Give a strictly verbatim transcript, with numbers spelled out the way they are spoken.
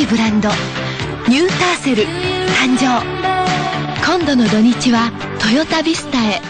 ブランドニューターセル誕生。今度の土日はトヨタビスタへ。